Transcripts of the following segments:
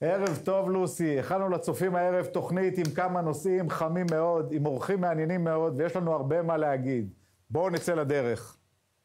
ערב טוב, לוסי. הכנו לצופים הערב תוכנית עם כמה נושאים חמים מאוד, עם אורחים מעניינים מאוד, ויש לנו הרבה מה להגיד. בואו נצא לדרך.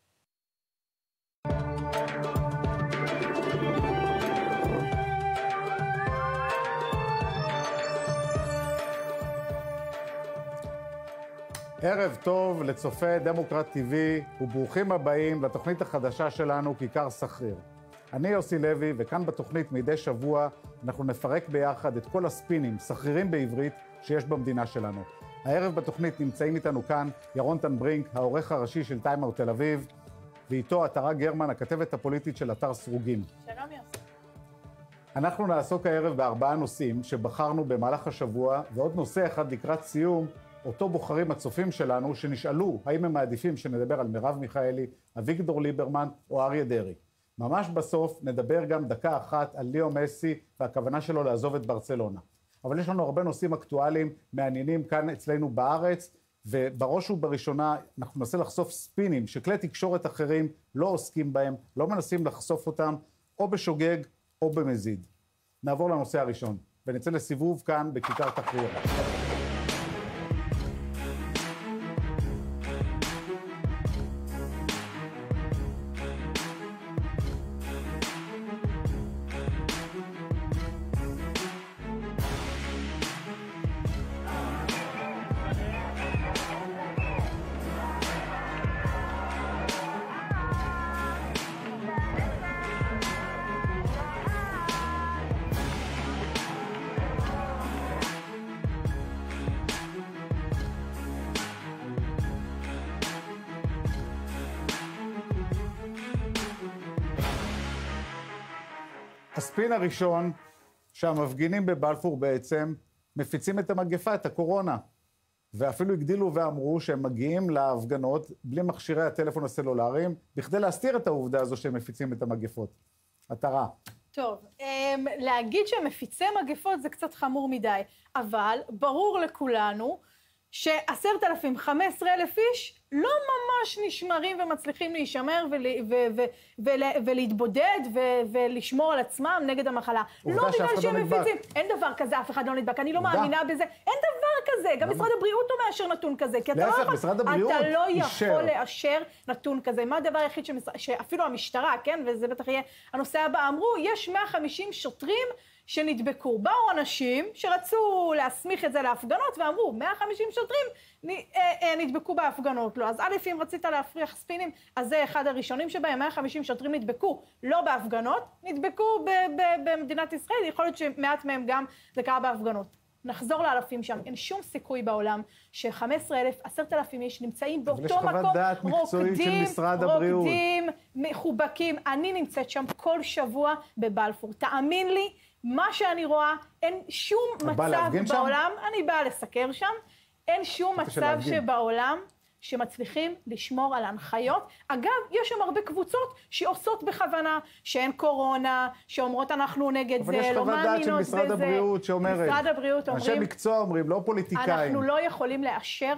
ערב טוב לצופי דמוקרט TV, וברוכים הבאים לתוכנית החדשה שלנו, כיכר סחריר. אני יוסי לוי, וכאן בתוכנית מדי שבוע אנחנו נפרק ביחד את כל הספינים, סחרירים בעברית, שיש במדינה שלנו. הערב בתוכנית נמצאים איתנו כאן ירון טנברינק, העורך הראשי של טיים אאוט תל אביב, ואיתו עטרה גרמן, הכתבת הפוליטית של אתר סרוגים. שלום יוסי. אנחנו נעסוק הערב בארבעה נושאים שבחרנו במהלך השבוע, ועוד נושא אחד לקראת סיום, אותו בוחרים הצופים שלנו שנשאלו האם הם מעדיפים שנדבר על מרב מיכאלי, אביגדור ליברמן או אריה דרעי. ממש בסוף נדבר גם דקה אחת על ליאו מסי והכוונה שלו לעזוב את ברצלונה. אבל יש לנו הרבה נושאים אקטואליים מעניינים כאן אצלנו בארץ, ובראש ובראשונה אנחנו ננסה לחשוף ספינים שכלי תקשורת אחרים לא עוסקים בהם, לא מנסים לחשוף אותם או בשוגג או במזיד. נעבור לנושא הראשון ונצא לסיבוב כאן בכיכר תחריר. הספין הראשון, שהמפגינים בבלפור בעצם מפיצים את המגפה, את הקורונה, ואפילו הגדילו ואמרו שהם מגיעים להפגנות בלי מכשירי הטלפון הסלולריים, בכדי להסתיר את העובדה הזו שהם מפיצים את המגפות. עטרה. טוב, להגיד שהם מפיצי מגפות זה קצת חמור מדי, אבל ברור לכולנו ש10,000, 15,000 איש לא ממש נשמרים ומצליחים להישמר ולהתבודד ולשמור על עצמם נגד המחלה. לא בגלל שהם מפיצים. אין דבר כזה, אף אחד לא נדבק. אני לא מאמינה בזה. אין דבר כזה. גם משרד הבריאות לא מאשר נתון כזה. להפך, משרד הבריאות אתה לא יכול לאשר נתון כזה. מה הדבר היחיד שאפילו המשטרה, כן, וזה בטח יהיה הנושא הבא, אמרו, יש 150 שוטרים שנדבקו. באו אנשים שרצו להסמיך את זה להפגנות ואמרו, 150 שוטרים נדבקו בהפגנות. לא, אז א', אם רצית להפריח ספינים, אז זה אחד הראשונים שבהם, 150 שוטרים נדבקו לא בהפגנות, נדבקו במדינת ישראל, יכול להיות שמעט מהם גם זה קרה בהפגנות. נחזור לאלפים שם, אין שום סיכוי בעולם ש15,000, 10,000 איש נמצאים באותו מקום, רוקדים, מחובקים. אני נמצאת שם כל שבוע בבלפור. תאמין לי, מה שאני רואה, אין שום מצב בעולם, אני באה לסקר שם, אין שום מצב שבעולם שמצליחים לשמור על ההנחיות. אגב, יש שם הרבה קבוצות שעושות בכוונה, שאין קורונה, שאומרות אנחנו נגד זה, לא מאמינות בזה. אבל יש חוות דעת של משרד הבריאות שאומרת, משרד הבריאות אומרים, אנשי מקצוע אומרים, לא פוליטיקאים. אנחנו לא יכולים לאשר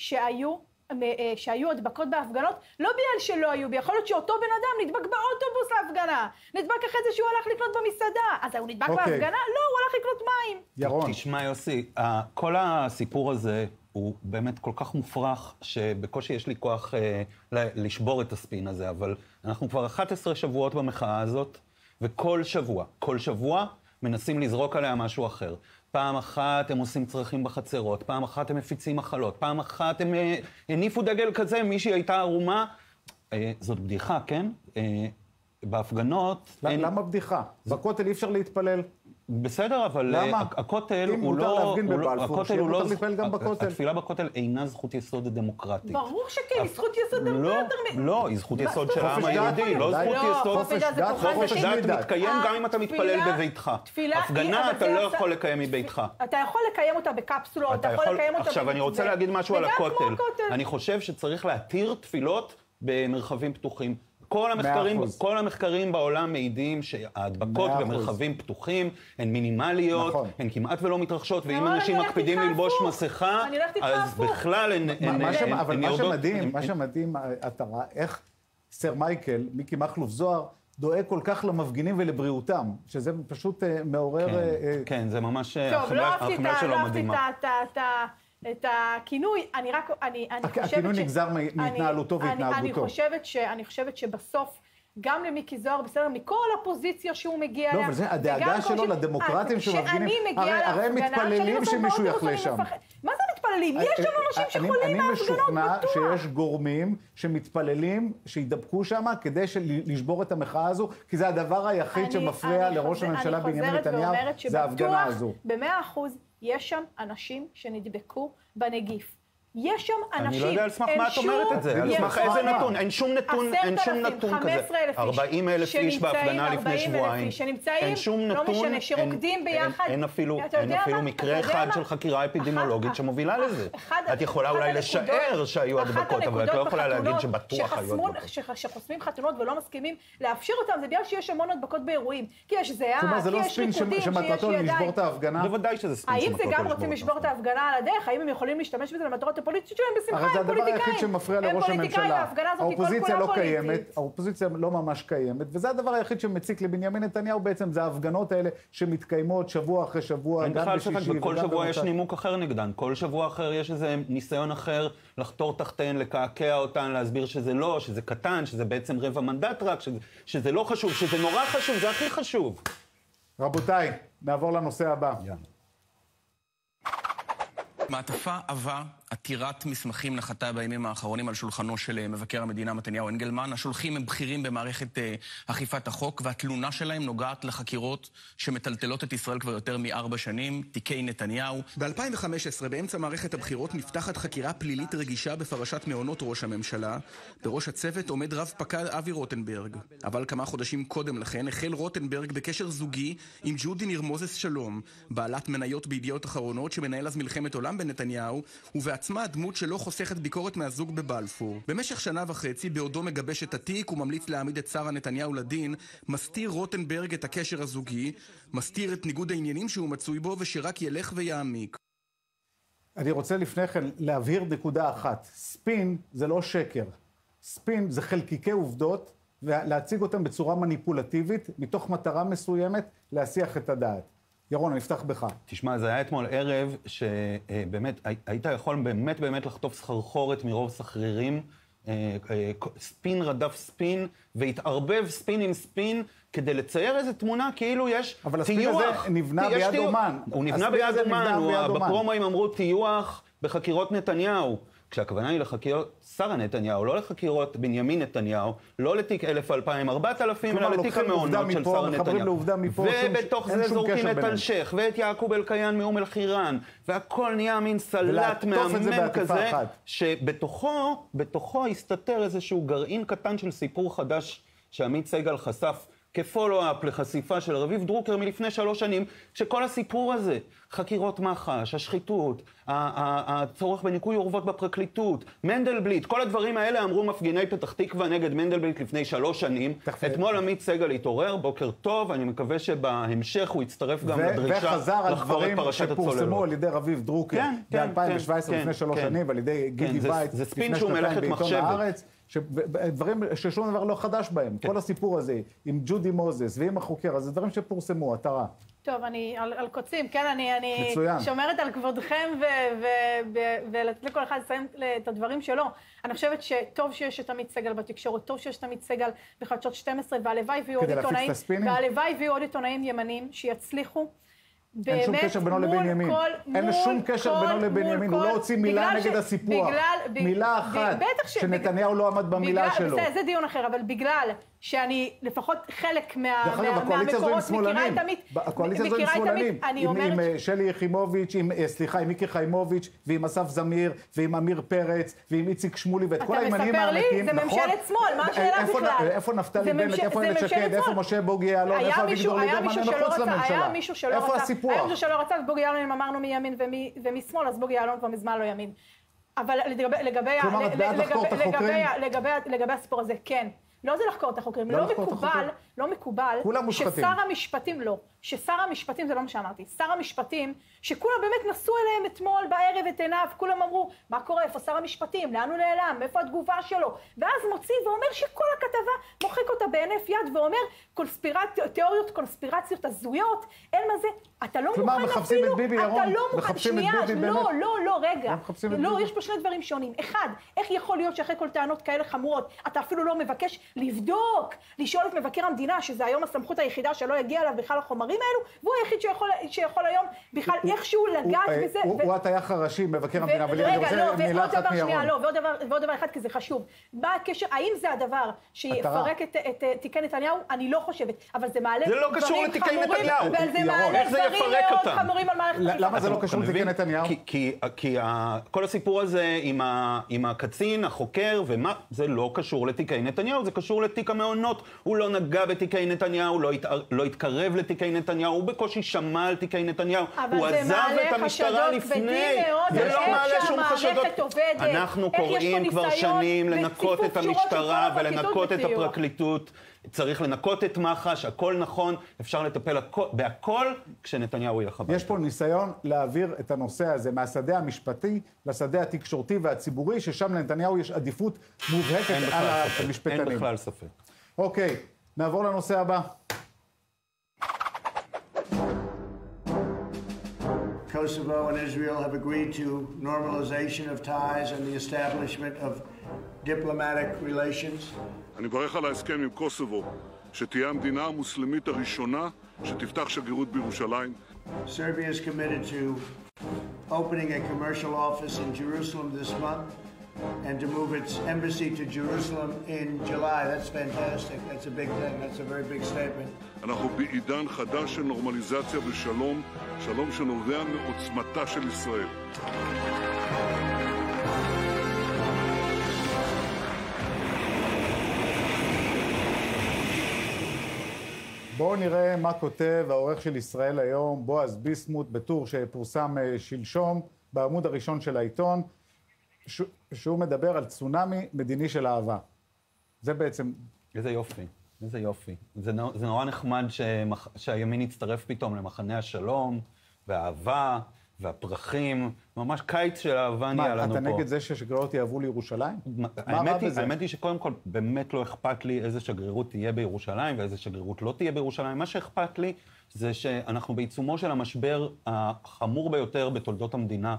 שהיו הדבקות בהפגנות, לא בגלל שלא היו, יכול להיות שאותו בן אדם נדבק באוטובוס להפגנה, נדבק אחרי זה שהוא הלך לקנות במסעדה, אז הוא נדבק בהפגנה? לא, הוא הלך לקנות מים. ירון. תשמע יוסי, כל הסיפור הזה הוא באמת כל כך מופרך, שבקושי יש לי כוח לשבור את הספין הזה, אבל אנחנו כבר 11 שבועות במחאה הזאת, וכל שבוע מנסים לזרוק עליה משהו אחר. פעם אחת הם עושים צרכים בחצרות, פעם אחת הם מפיצים מחלות, פעם אחת הם הניפו דגל כזה, מישהי הייתה ערומה. זאת בדיחה, כן? בהפגנות... למה בדיחה? בכותל אי אפשר להתפלל. בסדר, אבל הכותל הוא לא... אם מותר להפגין בבלפור, שיהיה מותר להתפלל גם בכותל. התפילה בכותל אינה זכות יסוד דמוקרטית. ברור שכן, היא זכות יסוד דמוקרטית. לא, היא זכות יסוד של העם היהודי, לא זכות יסוד... חופש דת מתקיים גם אם אתה מתפלל בביתך. הפגנה אתה לא יכול לקיים מביתך. אתה יכול לקיים אותה בקפסולות, אתה יכול לקיים אותה... עכשיו, אני רוצה להגיד משהו על הכותל. אני חושב שצריך להתיר תפילות במרחבים פתוחים. כל המחקרים בעולם מעידים שההדבקות במרחבים פתוחים הן מינימליות, הן כמעט ולא מתרחשות, ואם אנשים מקפידים ללבוש מסכה, אז בכלל הן יורדות. אבל מה שמדהים, איך סר מייקל, מיקי מכלוף זוהר, דואג כל כך למפגינים ולבריאותם, שזה פשוט מעורר... כן, זה ממש... טוב, לא אהבתי את הכינוי, אני חושבת הכינוי נגזר מהתנהלותו והתנהגותו. אני חושבת שבסוף, גם למיקי זוהר, בסדר, מכל הפוזיציה שהוא מגיע אליה... לא, אבל זה הדאגה שלו לדמוקרטים שמפגינים, הרי הם מתפללים שמישהו יחלה שם. מה זה מתפללים? יש שם אנשים שחולים מההפגנות, בטוח. אני משוכנע שיש גורמים שמתפללים, שידבקו שם כדי לשבור את המחאה הזו, כי זה הדבר היחיד שמפריע לראש הממשלה בנימין נתניהו, זה ההפגנה הזו. ב100% יש שם אנשים שנדבקו בנגיף. יש שם אנשים, אני לא יודע על סמך מה את אומרת את זה, על סמך איזה נתון, אין שום נתון כזה. 40,000 איש בהפגנה לפני שבועיים, אין שום נתון, שרוקדים ביחד. אין אפילו מקרה אחד של חקירה אפידמיולוגית שמובילה לזה. את יכולה אולי לשער שהיו הדבקות, אבל את לא יכולה להגיד שבטוח היו הדבקות. שחוסמים חתונות ולא מסכימים להפשיר אותם, זה בגלל שיש המון הדבקות באירועים. כי יש זהה, כלומר, זה לא ספין שמטרתו לשבור את ההפגנה? בוודאי שזה ספין האם זה גם רוצים לשבור את ההפגנה על הדרך? האם הם יכולים להשתמש בזה למטרות הפוליטיות שלהם? בשמחה, הם פוליטיקאים. הרי זה הדבר היחיד שמפריע לראש הממשלה. האופוזיציה לא קיימת, האופוזיציה לא ממש קיימת, וזה הדבר היחיד שמציק לבנימין נתניהו בעצם, זה ההפגנות האלה שמתקיימות שבוע אחרי שבוע, גם בשישי. וכל שבוע יש נימוק אחר נגדן, כל שבוע אחר יש איזה ניסיון אחר לחתור תחתיהן, לקעקע אותן, להסביר שזה לא, שזה קטן, שזה בעצם רבע מנדט רק, שזה לא חשוב, שזה נורא חשוב, זה הכי חשוב. רבותיי, נעבור לנושא הבא. מעטפה עבה, עתירת מסמכים נחתה בימים האחרונים על שולחנו של מבקר המדינה מתניהו אנגלמן. השולחים הם בכירים במערכת אכיפת החוק, והתלונה שלהם נוגעת לחקירות שמטלטלות את ישראל כבר יותר מ4 שנים, תיקי נתניהו. ב-2015, באמצע מערכת הבחירות, נפתחת חקירה פלילית רגישה בפרשת מעונות ראש הממשלה. בראש הצוות עומד רב פקד אבי רוטנברג. אבל כמה חודשים קודם לכן החל רוטנברג בקשר זוגי עם ג'ודי ניר מוזס שלום, בעלת מניות בידיעות אחרונות שמנהל אז מלחמת עולם בנתניהו, ובעצמה הדמות שלא חוסכת ביקורת מהזוג בבלפור. במשך שנה וחצי, בעודו מגבש את התיק וממליץ להעמיד את שרה נתניהו לדין, מסתיר רוטנברג את הקשר הזוגי, מסתיר את ניגוד העניינים שהוא מצוי בו ושרק ילך ויעמיק. אני רוצה לפני כן להבהיר נקודה אחת. ספין זה לא שקר. ספין זה חלקיקי עובדות, ולהציג אותם בצורה מניפולטיבית, מתוך מטרה מסוימת, להסיח את הדעת. ירון, אני אפתח בך. תשמע, זה היה אתמול ערב שבאמת, היית יכול באמת לחטוף סחרחורת מרוב סחרירים, ספין רדף ספין, והתערבב ספין עם ספין, כדי לצייר איזו תמונה כאילו יש טיוח. אבל הספין הזה נבנה ביד אומן. הוא נבנה ביד אומן, בפרומואים אמרו טיוח בחקירות נתניהו. כשהכוונה היא לחקירות שרה נתניהו, לא לחקירות בנימין נתניהו, לא לתיק 1,000, 2,000, 4,000, אלא לתיק המעונות של שרה נתניהו. ובתוך זה זורקים את אלשך, ואת יעקוב אלקיין מאום אל-חיראן, והכל נהיה מין סלט מהמם כזה, שבתוכו הסתתר איזשהו גרעין קטן של סיפור חדש שעמית סגל חשף, כפולו-אפ לחשיפה של רביב דרוקר מלפני 3 שנים, שכל הסיפור הזה, חקירות מח"ש, השחיתות, הצורך בניקוי אורוות בפרקליטות, מנדלבליט, כל הדברים האלה אמרו מפגיני פתח תקווה נגד מנדלבליט לפני 3 שנים. אתמול עמית סגל התעורר, בוקר טוב, אני מקווה שבהמשך הוא יצטרף גם לדרישה לחקור את פרשת הצוללות. שפורסמו על ידי רביב דרוקר ב-2017 לפני 3 שנים, ועל ידי גידי וייץ לפני 2 בעיתון הארץ. דברים ששום דבר לא חדש בהם. כל הסיפור הזה עם ג'ודי מוזס ועם החוקר, אז זה דברים שפורסמו, התרה. טוב, אני על קוצים, כן, אני מצוין. שומרת על כבודכם ולתת לכל אחד לסיים את הדברים שלו. אני חושבת שטוב שיש את עמית סגל בתקשורת, טוב שיש את עמית סגל בחדשות 12, והלוואי ויהיו עוד עיתונאים ימנים שיצליחו. אין שום קשר בינו לבנימין. אין שום קשר בינו לבנימין. הוא לא הוציא מילה נגד הסיפוח. מילה אחת שנתניהו לא עמד במילה שלו. זה דיון אחר, אבל בגלל שאני לפחות חלק מהמקורות מכירה את עמית. הקואליציה הזו עם שמאלנים. עם שלי יחימוביץ', עם מיקי חיימוביץ', ועם אסף זמיר, ועם אמיר פרץ, ועם איציק שמולי, ואת כל הימנים האמיתיים. זה ממשלת שמאל, מה השאלה בכלל? איפה נפתלי בנט, איפה איילת שקד, איפה משה בוגי יעלון, איפה אביגדור ליברמן, מחוץ לממשלה. איפה הסיפוח? היה מישהו שלא רצה, ובוגי יעלון, אם אמרנו מימין ומשמאל, אז בוגי יעלון כבר מזמן לא ימין. אבל לגבי הסיפור הזה, כן. לא זה לחקור את החוקרים, לא מקובל ששר המשפטים לא, ששר המשפטים, זה לא מה שאמרתי, שר המשפטים, שכולם באמת נסו אליהם אתמול בערב את עיניו, כולם אמרו, מה קורה, איפה שר המשפטים, לאן הוא נעלם, איפה התגובה שלו, ואז מוציא ואומר שכל הכתבה מוחק אותה בהינף יד, ואומר תיאוריות קונספירציות הזויות, אין מה זה, אתה לא מוכן אפילו, מחפשים את ביבי, ירון, מחפשים את ביבי באמת. לא, רגע, לא, יש פה שני דברים שונים. אחד, איך יכול להיות שאחרי כל טענות כאלה חמורות, אתה אפילו לא מבקש לבדוק, לשאול את מבקר המדינה, שזה היום הסמכות היחידה שלא יגיע אליו בכלל החומרים האלו, והוא היחיד שיכול היום בכלל איכשהו לגעת בזה. הוא הטייח הראשי, מבקר המדינה, אבל אני רוצה מילה אחת מירון. ועוד דבר אחד, כי זה חשוב. מה הקשר, האם זה הדבר שיפרק את תיקי נתניהו? אני לא חושבת, אבל זה מעלה דברים חמורים, וזה מעלה דברים מאוד חמורים על מערכת אכיפת. למה זה לא קשור לתיקי נתניהו? כי כל הסיפור הזה עם הקצין, החוקר, ומה, זה לא קשור לתיקי נתניהו, זה קשור לתיק המעונות. הוא לא נגע בתיקי נתניהו, לא התקרב לתיקי נתניהו, הוא בקושי שמע על תיקי נתניהו. הוא עזב את המשטרה לפני. זה לא מעלה שום חשדות. אנחנו קוראים כבר שנים לנקות את המשטרה ולנקות את הפרקליטות. צריך לנקות את מח"ש, הכל נכון, אפשר לטפל בהכל כשנתניהו יהיה חבר. יש פה ניסיון להעביר את הנושא הזה מהשדה המשפטי לשדה התקשורתי והציבורי, ששם לנתניהו יש עדיפות מובהקת על המשפטנים. אין בכלל ספק. אוקיי, נעבור לנושא הבא. Kosovo and Israel have agreed to normalization of ties and the establishment of diplomatic relations. אני מברך על ההסכם עם קוסובו, שתהיה המדינה המוסלמית הראשונה שתפתח שגרירות בירושלים. Serbia is committed to opening a commercial office in Jerusalem this month and to move its embassy to Jerusalem in July. That's fantastic. That's a big thing. That's a very big statement. אנחנו בעידן חדש של נורמליזציה ושלום, שלום שנובע מעוצמתה של ישראל. בואו נראה מה כותב העורך של ישראל היום, בועז ביסמוט, בטור שפורסם שלשום בעמוד הראשון של העיתון, שהוא מדבר על צונאמי מדיני של אהבה. זה בעצם... איזה יופי, איזה יופי. זה נורא נחמד שהימין יצטרף פתאום למחנה השלום, והאהבה, והפרחים, ממש קיץ של אהבה נהיה לנו פה. אתה נגד זה ששגרירות יעברו לירושלים? האמת היא שקודם כל באמת לא אכפת לי איזה שגרירות תהיה בירושלים ואיזה שגרירות לא תהיה בירושלים. מה שאכפת לי זה שאנחנו בעיצומו של המשבר החמור ביותר בתולדות המדינה,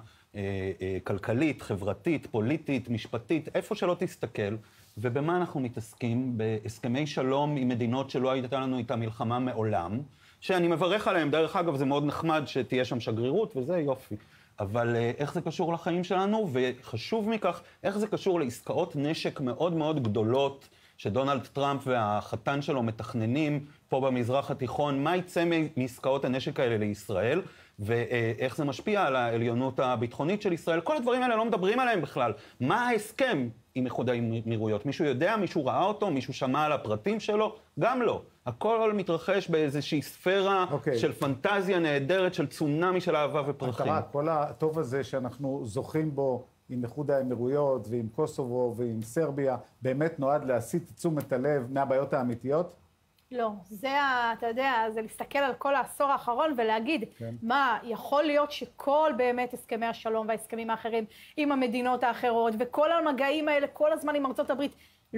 כלכלית, חברתית, פוליטית, משפטית, איפה שלא תסתכל, ובמה אנחנו מתעסקים? בהסכמי שלום עם מדינות שלא הייתה לנו איתה מלחמה מעולם, שאני מברך עליהם, דרך אגב זה מאוד נחמד שתהיה שם שגרירות וזה יופי. אבל איך זה קשור לחיים שלנו, וחשוב מכך, איך זה קשור לעסקאות נשק מאוד מאוד גדולות, שדונלד טראמפ והחתן שלו מתכננים פה במזרח התיכון, מה יצא מעסקאות הנשק האלה לישראל, ואיך זה משפיע על העליונות הביטחונית של ישראל. כל הדברים האלה לא מדברים עליהם בכלל. מה ההסכם עם איחוד האמירויות? מישהו יודע? מישהו ראה אותו? מישהו שמע על הפרטים שלו? גם לא. הכל מתרחש באיזושהי ספירה של פנטזיה נהדרת, של צונאמי של אהבה ופרחים. כל הטוב הזה שאנחנו זוכים בו עם איחוד האמירויות ועם קוסובו ועם סרביה, באמת נועד להסיט תשומת הלב מהבעיות האמיתיות? לא, אתה יודע, זה להסתכל על כל העשור האחרון ולהגיד, מה, יכול להיות שכל באמת הסכמי השלום וההסכמים האחרים עם המדינות האחרות, וכל המגעים האלה כל הזמן עם ארצות הברית,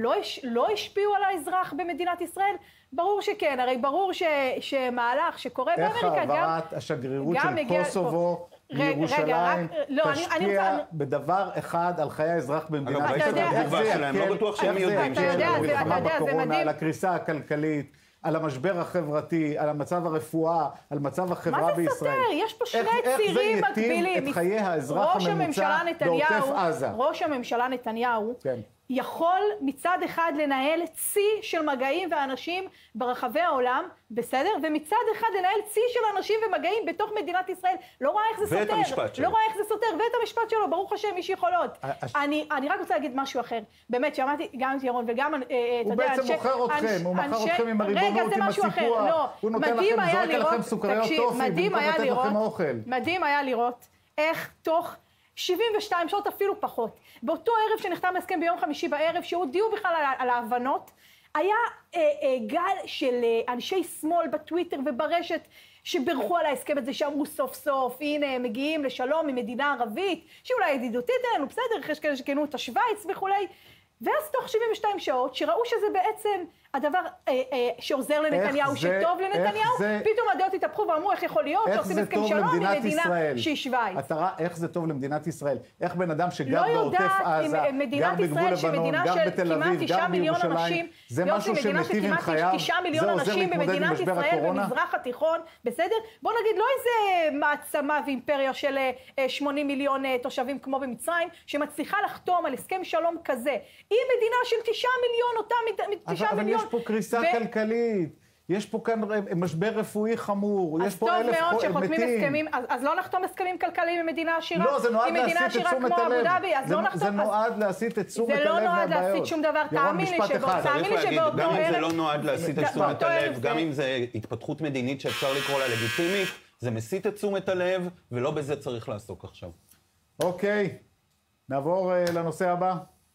לא השפיעו על האזרח במדינת ישראל? ברור שכן, הרי ברור שמהלך שקורה באמריקה גם... איך העברת השגרירות של קוסובו מירושלים תשפיע בדבר אחד על חיי האזרח במדינת ישראל? לא בטוח שהם יודעים שיש לנו מלחמה בקורונה, על הקריסה הכלכלית, על המשבר החברתי, על המצב הרפואה, על מצב החברה בישראל. מה זה סותר? יש פה שני צירים מקבילים. איך זה יתאים את חיי האזרח הממוצע בעוטף עזה? ראש הממשלה נתניהו יכול מצד אחד לנהל צי של מגעים ואנשים ברחבי העולם, בסדר? ומצד אחד לנהל צי של אנשים ומגעים בתוך מדינת ישראל. לא רואה איך זה סותר. ואת המשפט שלו. לא רואה איך זה סותר, ואת המשפט שלו, ברוך השם, איש יכולות. אני רק רוצה להגיד משהו אחר. באמת, שמעתי גם את ירון וגם, אתה יודע, הוא בעצם מוכר אתכם, הוא מכר אתכם עם הריבונות, עם הסיפוח. הוא נותן לכם, זורק עליכם סוכריות טופי, במקום לתת לכם אוכל. מדהים היה לראות איך תוך 72 שעות אפילו פחות. באותו ערב שנחתם הסכם ביום חמישי בערב, שהודיעו בכלל על ההבנות, היה גל של אנשי שמאל בטוויטר וברשת שבירכו על ההסכם הזה, שאמרו סוף סוף, הנה, מגיעים לשלום עם מדינה ערבית, שאולי ידידותית אלינו, בסדר, יש כאלה שכנו את השוויץ וכולי, ואז תוך 72 שעות, שראו שזה בעצם הדבר שעוזר לנתניהו, שטוב לנתניהו, פתאום הדעות התהפכו ואמרו איך יכול להיות שעושים הסכם שלום עם מדינה שהיא שוויץ. אתה רואה איך זה טוב למדינת ישראל, איך בן אדם שגר בעוטף עזה, גר בגבול לבנון, גר בתל אביב, גר בירושלים, זה משהו שמיטיב עם חייו, זה עוזר להתמודד עם משבר הקורונה. במזרח התיכון, בסדר? בוא נגיד לא איזה מעצמה ואימפריה של 80 מיליון תושבים כמו במצרים, שמצליחה לחתום על הסכם שלום כזה, עם מדינה של 9 מיליון, אותם 9 מיליון. יש פה קריסה כלכלית, יש פה כאן משבר רפואי חמור, יש פה 1,000 מתים. אז לא נחתום הסכמים כלכליים עם מדינה עשירה? לא, זה נועד להסיט את תשומת הלב. זה נועד להסיט את תשומת הלב מהבעיות. זה לא נועד להסיט שום דבר, תאמין לי שבאותו ערב... גם אם זה לא נועד להסיט את תשומת הלב, גם אם זה התפתחות מדינית שאפשר לקרוא לה לגיטימית, זה מסיט את תשומת הלב, ולא בזה צריך לעסוק עכשיו. אוקיי, נעבור לנושא הבא.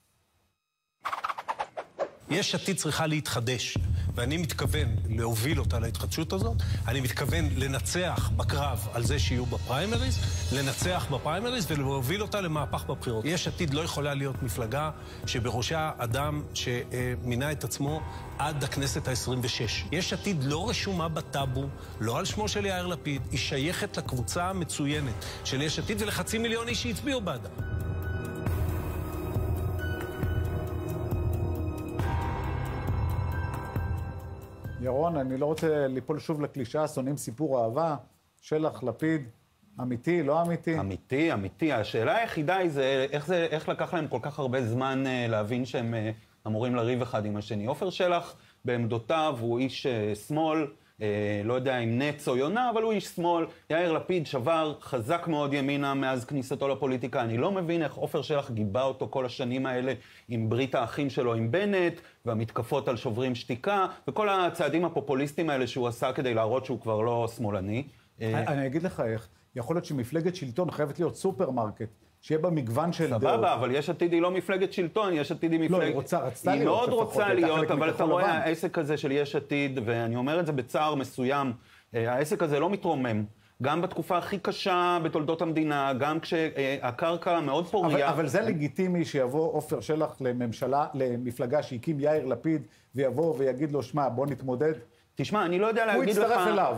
יש עתיד צריכה להתחדש, ואני מתכוון להוביל אותה להתחדשות הזאת. אני מתכוון לנצח בקרב על זה שיהיו בפריימריז, לנצח בפריימריז ולהוביל אותה למהפך בבחירות. יש עתיד לא יכולה להיות מפלגה שבראשה אדם שמינה את עצמו עד הכנסת ה-26. יש עתיד לא רשומה בטאבו, לא על שמו של יאיר לפיד, היא שייכת לקבוצה המצוינת של יש עתיד ולחצי מיליון איש שהצביעו בעדה. ירון, אני לא רוצה ליפול שוב לקלישה, שונאים סיפור אהבה, שלח, לפיד, אמיתי, לא אמיתי? אמיתי, אמיתי. השאלה היחידה היא איך לקח להם כל כך הרבה זמן להבין שהם אמורים לריב אחד עם השני. עופר שלח בעמדותיו הוא איש שמאל, לא יודע אם נץ או יונה, אבל הוא איש שמאל. יאיר לפיד שבר חזק מאוד ימינה מאז כניסתו לפוליטיקה. אני לא מבין איך עופר שלח גיבה אותו כל השנים האלה עם ברית האחים שלו עם בנט, והמתקפות על שוברים שתיקה, וכל הצעדים הפופוליסטיים האלה שהוא עשה כדי להראות שהוא כבר לא שמאלני. אני אגיד לך איך, יכול להיות שמפלגת שלטון חייבת להיות סופרמרקט, שיהיה בה מגוון של דעות. סבבה, אבל יש עתיד היא לא מפלגת שלטון, יש עתיד היא מפלגת... לא, היא רצתה להיות. היא מאוד רוצה להיות, אבל אתה רואה, העסק הזה של יש עתיד, ואני אומר את זה בצער מסוים, העסק הזה לא מתרומם. גם בתקופה הכי קשה בתולדות המדינה, גם כשהקרקע מאוד פוריה. אבל זה לגיטימי שיבוא עופר שלח למפלגה שהקים יאיר לפיד, ויבוא ויגיד לו, שמע, בוא נתמודד. תשמע, אני לא יודע להגיד לך,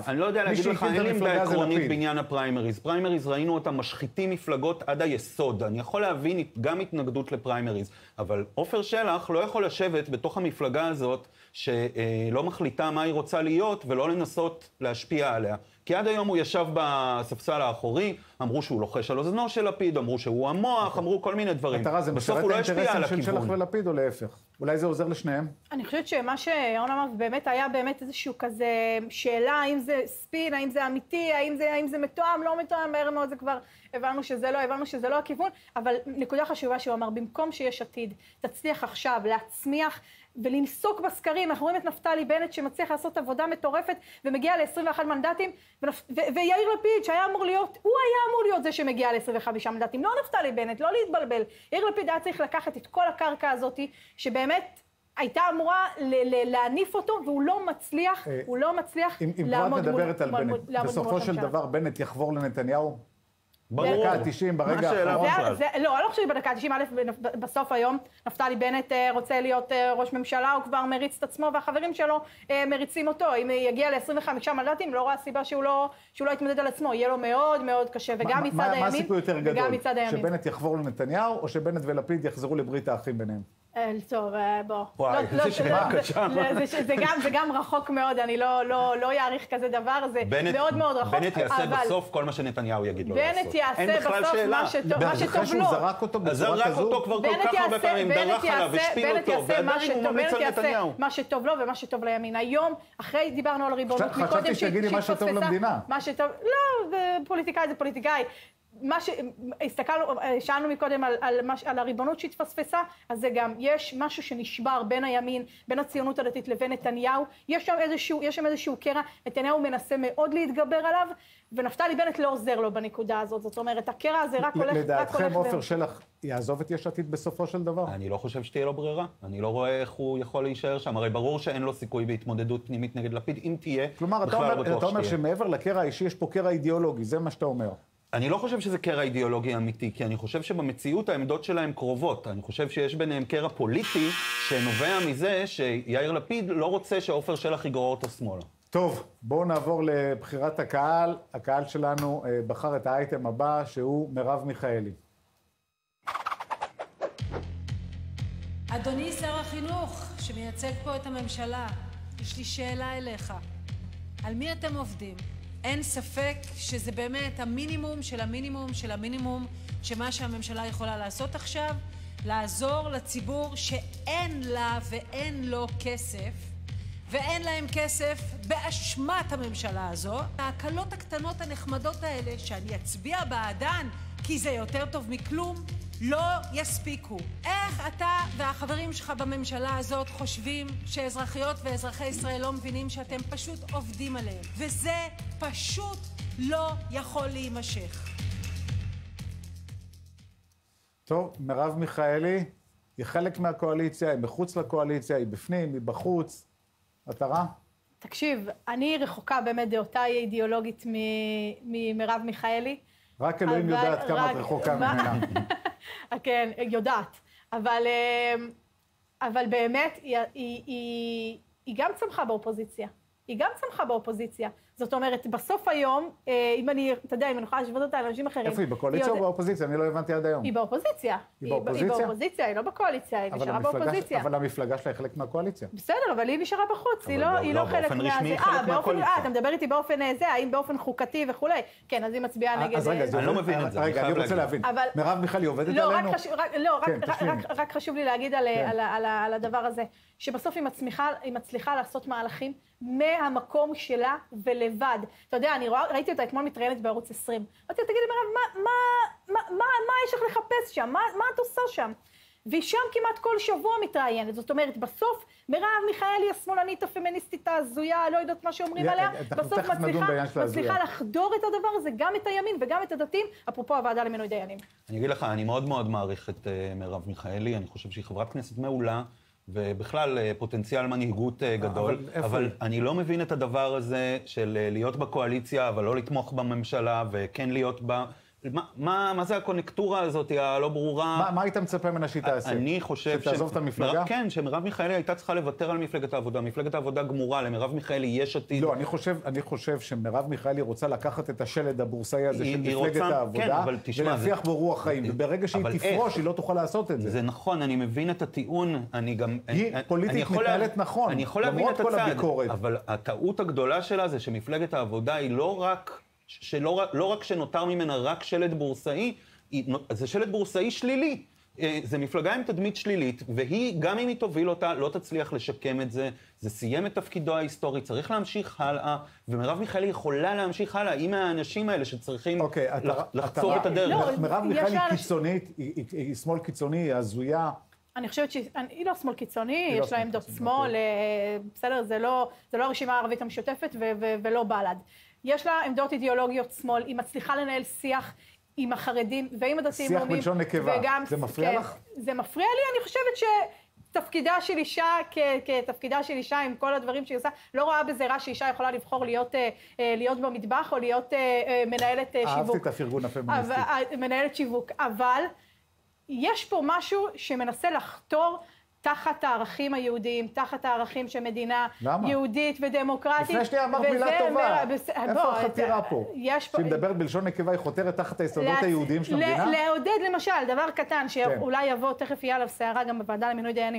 אין לי עמדה עקרונית בעניין הפריימריז. פריימריז ראינו אותם משחיתים מפלגות עד היסוד. אני יכול להבין גם התנגדות לפריימריז, אבל עופר שלח לא יכול לשבת בתוך המפלגה הזאת שלא מחליטה מה היא רוצה להיות ולא לנסות להשפיע עליה. כי עד היום הוא ישב בספסל האחורי, אמרו שהוא לוחש על אוזנו של לפיד, אמרו שהוא המוח, אמרו כל מיני דברים. בסוף הוא לא השפיע על הכיוון. של שלח ולפיד או להפך? אולי זה עוזר לשניהם? אני חושבת שמה שירון אמר באמת היה באמת איזשהו כזה שאלה, האם זה ספין, האם זה אמיתי, האם זה מתואם, לא מתואם, מהר מאוד זה כבר הבנו שזה לא הכיוון, אבל נקודה חשובה שהוא אמר, במקום שיש עתיד, תצליח עכשיו להצמיח ולנסוק בסקרים, אנחנו רואים את נפתלי בנט שמצליח לעשות עבודה מטורפת ומגיע ל-21 מנדטים, ויאיר לפיד שהיה אמור להיות, הוא היה אמור להיות זה שמגיע ל-25 מנדטים, לא נפתלי בנט, לא להתבלבל. יאיר לפיד היה צריך לקחת את כל הקרקע הזאת, שבאמת הייתה אמורה להניף אותו, והוא לא מצליח, אם כבר את מדברת על בנט, בסופו של דבר בנט יחבור לנתניהו? בדקה ה-90, ברגע האחרון. לא, אני לא חושבת בדקה ה-90, בסוף היום, נפתלי בנט רוצה להיות ראש ממשלה, הוא כבר מריץ את עצמו, והחברים שלו מריצים אותו. אם יגיע ל-25 מנדטים, לא רואה סיבה שהוא לא יתמודד על עצמו. יהיה לו מאוד מאוד קשה, וגם מצד הימין, מה הסיכוי יותר גדול? מצד הימין. שבנט יחבור לנתניהו, או שבנט ולפיד יחזרו לברית האחים ביניהם? טוב, בוא. וואי, זה שאלה קשה. זה גם רחוק מאוד, אני לא יעריך כזה דבר, זה מאוד מאוד רחוק. בנט יעשה בסוף כל מה שנתניהו יגיד לו לעשות. בנט יעשה בסוף מה שטוב לו. אחרי שהוא זרק אותו בצורה כזו? זרק אותו כבר כל כך הרבה פעמים, דרך עליו, השפיל אותו, ועדיין הוא ממליץ על נתניהו. מה שטוב לו ומה שטוב לימין. היום, אחרי דיברנו על ריבונות, חשבתי שתגידי מה שטוב למדינה. מה שטוב, לא, פוליטיקאי זה פוליטיקאי. מה שהסתכלנו, שאלנו מקודם על הריבונות שהתפספסה, אז זה גם, יש משהו שנשבר בין הימין, בין הציונות הדתית לבין נתניהו, יש שם איזשהו קרע, נתניהו מנסה מאוד להתגבר עליו, ונפתלי בנט לא עוזר לו בנקודה הזאת, זאת אומרת, הקרע הזה רק הולך... לדעתכם עופר שלח יעזוב את יש עתיד בסופו של דבר? אני לא חושב שתהיה לו ברירה, אני לא רואה איך הוא יכול להישאר שם, הרי ברור שאין לו סיכוי בהתמודדות פנימית נגד לפיד, אם תהיה, כלומר, אתה אומר שמעבר לקרע האישי יש פה קרע אידיאולוגי, זה מה שאתה אומר. אני לא חושב שזה קרע אידיאולוגי אמיתי, כי אני חושב שבמציאות העמדות שלהם קרובות. אני חושב שיש ביניהם קרע פוליטי שנובע מזה שיאיר לפיד לא רוצה שעופר שלח יגרור אותו שמאלה. טוב, בואו נעבור לבחירת הקהל. הקהל שלנו בחר את האייטם הבא, שהוא מרב מיכאלי. אדוני שר החינוך, שמייצג פה את הממשלה, יש לי שאלה אליך. על מי אתם עובדים? אין ספק שזה באמת המינימום של המינימום של המינימום שמה שהממשלה יכולה לעשות עכשיו, לעזור לציבור שאין לה ואין לו כסף, ואין להם כסף באשמת הממשלה הזו. ההקלות הקטנות הנחמדות האלה שאני אצביע בעדן כי זה יותר טוב מכלום, לא יספיקו. איך אתה והחברים שלך בממשלה הזאת חושבים שאזרחיות ואזרחי ישראל לא מבינים שאתם פשוט עובדים עליהם? וזה פשוט לא יכול להימשך. טוב, מרב מיכאלי היא חלק מהקואליציה, היא מחוץ לקואליציה, היא בפנים, היא בחוץ. מטרה? תקשיב, אני רחוקה באמת דעותיי אידיאולוגית ממרב מיכאלי. רק אלוהים יודעת כמה את רחוקה ממנה. כן, יודעת. אבל באמת, היא גם צמחה באופוזיציה. היא גם צמחה באופוזיציה. זאת אומרת, בסוף היום, אם אני, אתה יודע, אם אני יכולה לשבות אותה על אנשים אחרים... איפה היא? בקואליציה או באופוזיציה? אני לא הבנתי עד היום. היא באופוזיציה. היא באופוזיציה? היא באופוזיציה, היא לא בקואליציה, היא נשארה באופוזיציה. אבל המפלגה שלה היא חלק מהקואליציה. בסדר, אבל היא נשארה בחוץ, היא לא חלק באופן רשמי חלק מהקואליציה. אתה מדבר איתי באופן זה, האם באופן חוקתי וכולי. כן, אז היא מצביעה נגד... אז רגע, אני לא מבין את זה, רגע, אני רוצה להבין. מרב מיכאלי עובדת עלינו? לא, רק חשוב לי להגיד על הדבר הזה, שבסוף היא מצליחה לעשות מהלכים מהמקום שלה ולבד. אתה יודע, אני ראיתי אותה אתמול מתראיינת בערוץ 20. אמרתי לה, תגידי מרב, מה יש לך לחפש שם? מה את עושה שם? והיא שם כמעט כל שבוע מתראיינת. זאת אומרת, בסוף מרב מיכאלי, השמאלנית, הפמיניסטית, ההזויה, לא יודעת מה שאומרים עליה, בסוף מצליחה לחדור את הדבר הזה, גם את הימין וגם את הדתיים, אפרופו הוועדה למינוי דיינים. אני אגיד לך, אני מאוד מאוד מעריך את מרב מיכאלי, אני חושב שהיא חברת כנסת מעולה, ובכלל פוטנציאל מנהיגות גדול, אבל אני לא מבין את הדבר הזה של להיות בקואליציה, אבל לא לתמוך בממשלה, וכן להיות בה... מה זה הקונקטורה הזאת, הלא ברורה? מה היית מצפה ממנה שהיא תעשה? אני חושב שתעזוב את המפלגה? כן, שמרב מיכאלי הייתה צריכה לוותר על מפלגת העבודה. מפלגת העבודה גמורה, למרב מיכאלי יש עתיד. לא, אני חושב שמרב מיכאלי רוצה לקחת את השלד הבורסאי הזה של מפלגת העבודה, ולהפיח בו רוח חיים. וברגע שהיא תפרוש, היא לא תוכל לעשות את זה. זה נכון, אני מבין את הטיעון, אני גם... היא פוליטית מתנהלת נכון, למרות כל הביקורת. אבל הטעות הגדולה שלה זה שמפלגת העבודה היא לא רק שנותר ממנה רק שלד בורסאי, זה שלד בורסאי שלילי. זה מפלגה עם תדמית שלילית, והיא, גם אם היא תוביל אותה, לא תצליח לשקם את זה. זה סיים את תפקידו ההיסטורי, צריך להמשיך הלאה, ומרב מיכאלי יכולה להמשיך הלאה עם האנשים האלה שצריכים לחצור את הדרך. מרב מיכאלי קיצונית, היא שמאל קיצוני, היא הזויה. אני חושבת שהיא לא שמאל קיצוני, יש לה עמדות שמאל, בסדר, זה לא הרשימה הערבית המשותפת ולא בל"ד. יש לה עמדות אידיאולוגיות שמאל, היא מצליחה לנהל שיח עם החרדים ועם הדתיים שיח בלשון נקבה, זה מפריע לך? זה מפריע לי, אני חושבת שתפקידה של אישה, כתפקידה של אישה עם כל הדברים שהיא עושה, לא רואה בזה רע שאישה יכולה לבחור להיות במטבח או להיות מנהלת שיווק. אהבתי את הפרגון הפמיניסטי. מנהלת שיווק, אבל יש פה משהו שמנסה לחתור תחת הערכים היהודיים, תחת הערכים של מדינה יהודית ודמוקרטית. לפני שנייה אמרת מילה טובה. איפה החתירה פה? שהיא מדברת בלשון נקבה, היא חותרת תחת היסודות היהודיים של המדינה? לעודד למשל, דבר קטן, שאולי יבוא, תכף יהיה עליו שערה גם בוועדה למינוי דיינים,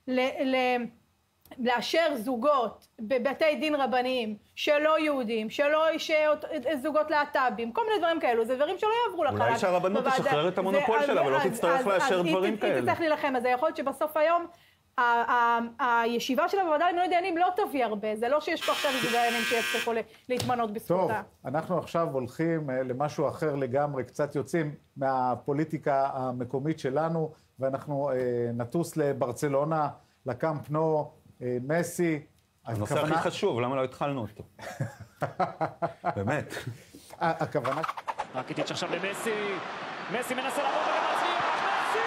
לאשר זוגות בבתי דין רבניים שלא יהודים, זוגות להט"בים, כל מיני דברים כאלו, זה דברים שלא יעברו לחלק. אולי שהרבנות תשחרר את המונופול שלה, ולא תצטרך לאשר דברים כאלה. היא תצטרך להילחם, אז יכול להיות שבסוף היום הישיבה שלה בוועדה למינוי דיינים לא תביא הרבה, זה לא שיש פה עכשיו איזה דיינים שיצטרכו להתמנות בזכותה. טוב, אנחנו עכשיו הולכים למשהו אחר לגמרי, קצת יוצאים מהפוליטיקה המקומית שלנו, ואנחנו נטוס לברצלונה, לקאמפ נו, מסי. הנושא הכי חשוב, למה לא התחלנו אותו? באמת. הכוונה... רקיטיץ' עכשיו למסי, מסי מנסה לעבור וגם מצליח, מסי!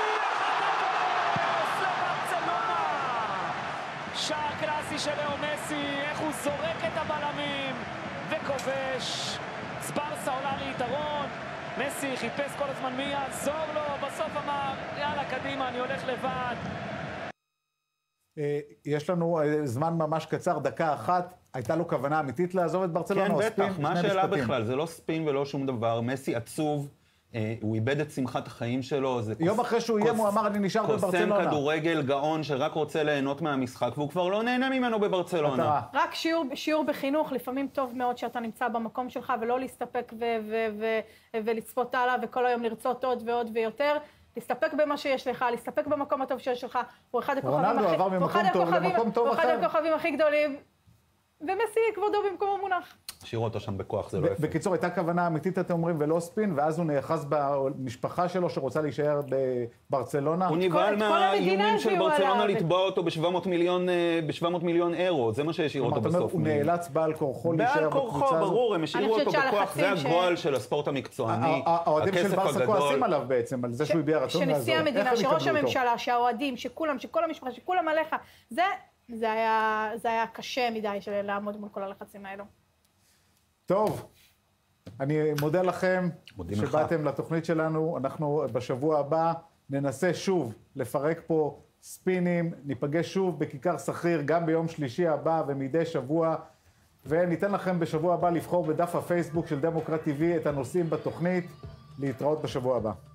1-0 לברצלונה! שער קלאסי של לאו מסי, איך הוא זורק את הבלמים וכובש. ברסה עולה ליתרון, מסי חיפש כל הזמן מי יעזור לו, בסוף אמר, יאללה קדימה, אני הולך לבד. יש לנו זמן ממש קצר, דקה אחת. הייתה לו כוונה אמיתית לעזוב את ברצלונה? כן, בטח. מה השאלה בכלל? זה לא ספין ולא שום דבר. מסי עצוב, הוא איבד את שמחת החיים שלו. יום אחרי שהוא איים, הוא אמר, אני נשאר בברצלונה. קוסם כדורגל גאון שרק רוצה ליהנות מהמשחק, והוא כבר לא נהנה ממנו בברצלונה. רק שיעור בחינוך, לפעמים טוב מאוד שאתה נמצא במקום שלך, ולא להסתפק ולצפות הלאה, וכל היום לרצות עוד ועוד ויותר. להסתפק במה שיש לך, להסתפק במקום הטוב שיש לך, הוא אחד הכוכבים הכי גדולים, ומסי כבודו במקום המונח. השאירו אותו שם בכוח, זה לא יפה. בקיצור, הייתה כוונה אמיתית, אתם אומרים, ולא ספין, ואז הוא נאחז במשפחה שלו שרוצה להישאר בברצלונה. הוא נבהל מהאיומים של ברצלונה לתבוע אותו ב-700 מיליון אירו, זה מה שהשאירו אותו בסוף. הוא נאלץ בעל כורחו להישאר בקבוצה הזאת. בעל כורחו, ברור, הם השאירו אותו בכוח, זה הגועל של הספורט המקצועני, האוהדים של ברסה כועסים עליו בעצם, על זה שהוא הביע רצון לעזור. שנשיא המדינה, שראש הממשלה, שהאוהדים, שכולם, שכל המשפחה, שכולם עליך, זה היה קשה מדי לעמוד מול כל הלחצים האלו. טוב, אני מודה לכם שבאתם לתוכנית שלנו. אנחנו בשבוע הבא ננסה שוב לפרק פה ספינים, ניפגש שוב בכיכר סחריר גם ביום שלישי הבא ומדי שבוע, וניתן לכם בשבוע הבא לבחור בדף הפייסבוק של דמוקרט TV את הנושאים בתוכנית. להתראות בשבוע הבא.